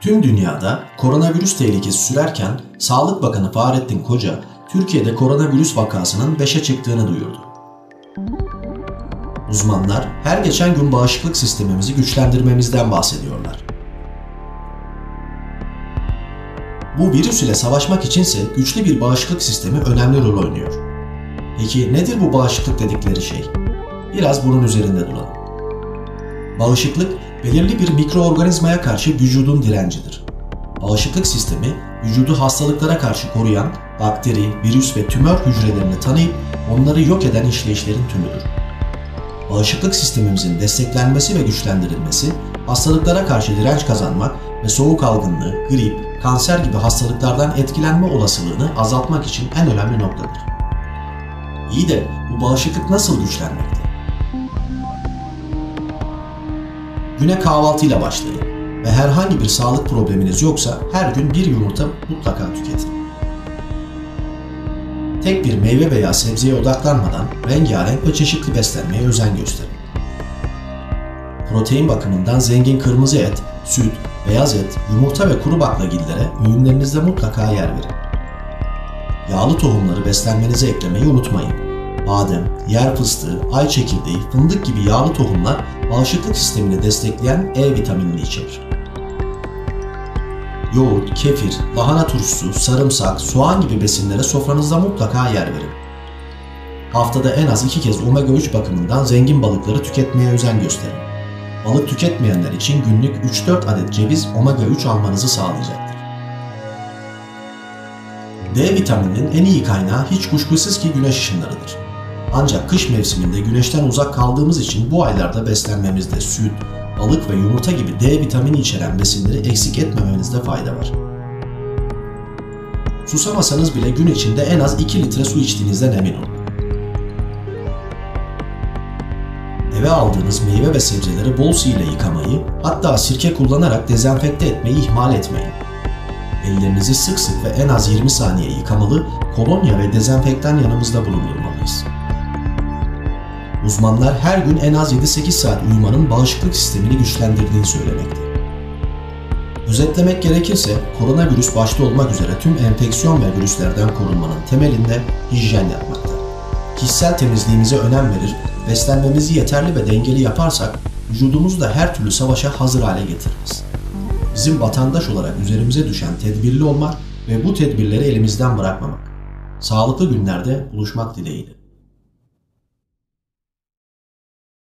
Tüm dünyada koronavirüs tehlikesi sürerken Sağlık Bakanı Fahrettin Koca, Türkiye'de koronavirüs vakasının 5'e çıktığını duyurdu. Uzmanlar her geçen gün bağışıklık sistemimizi güçlendirmemizden bahsediyorlar. Bu virüs ile savaşmak içinse güçlü bir bağışıklık sistemi önemli rol oynuyor. Peki nedir bu bağışıklık dedikleri şey? Biraz bunun üzerinde duralım. Bağışıklık, belirli bir mikroorganizmaya karşı vücudun direncidir. Bağışıklık sistemi, vücudu hastalıklara karşı koruyan bakteri, virüs ve tümör hücrelerini tanıyıp onları yok eden işleyişlerin tümüdür. Bağışıklık sistemimizin desteklenmesi ve güçlendirilmesi, hastalıklara karşı direnç kazanmak ve soğuk algınlığı, grip, kanser gibi hastalıklardan etkilenme olasılığını azaltmak için en önemli noktadır. İyi de bu bağışıklık nasıl güçlenmekte? Güne kahvaltıyla başlayın ve herhangi bir sağlık probleminiz yoksa her gün bir yumurta mutlaka tüketin. Tek bir meyve veya sebzeye odaklanmadan rengarenk ve çeşitli beslenmeye özen gösterin. Protein bakımından zengin kırmızı et, süt, beyaz et, yumurta ve kuru baklagillere öğünlerinizde mutlaka yer verin. Yağlı tohumları beslenmenize eklemeyi unutmayın. Badem, yer fıstığı, ay çekirdeği, fındık gibi yağlı tohumlar bağışıklık sistemini destekleyen E vitaminini içerir. Yoğurt, kefir, lahana turşusu, sarımsak, soğan gibi besinlere sofranızda mutlaka yer verin. Haftada en az 2 kez omega-3 bakımından zengin balıkları tüketmeye özen gösterin. Balık tüketmeyenler için günlük 3-4 adet ceviz omega-3 almanızı sağlayacaktır. D vitamininin en iyi kaynağı hiç kuşkusuz ki güneş ışınlarıdır. Ancak kış mevsiminde güneşten uzak kaldığımız için bu aylarda beslenmemizde süt, balık ve yumurta gibi D vitamini içeren besinleri eksik etmemenizde fayda var. Susamasanız bile gün içinde en az 2 litre su içtiğinizden emin olun. Eve aldığınız meyve ve sebzeleri bol su ile yıkamayı, hatta sirke kullanarak dezenfekte etmeyi ihmal etmeyin. Ellerinizi sık sık ve en az 20 saniye yıkamalı, kolonya ve dezenfektan yanımızda bulundurmalıyız. Uzmanlar her gün en az 7-8 saat uyumanın bağışıklık sistemini güçlendirdiğini söylemekte. Özetlemek gerekirse koronavirüs başta olmak üzere tüm enfeksiyon ve virüslerden korunmanın temelinde hijyen yatmakta. Kişisel temizliğimize önem verir, beslenmemizi yeterli ve dengeli yaparsak vücudumuzu da her türlü savaşa hazır hale getiririz. Bizim vatandaş olarak üzerimize düşen tedbirli olmak ve bu tedbirleri elimizden bırakmamak. Sağlıklı günlerde buluşmak dileğiyle.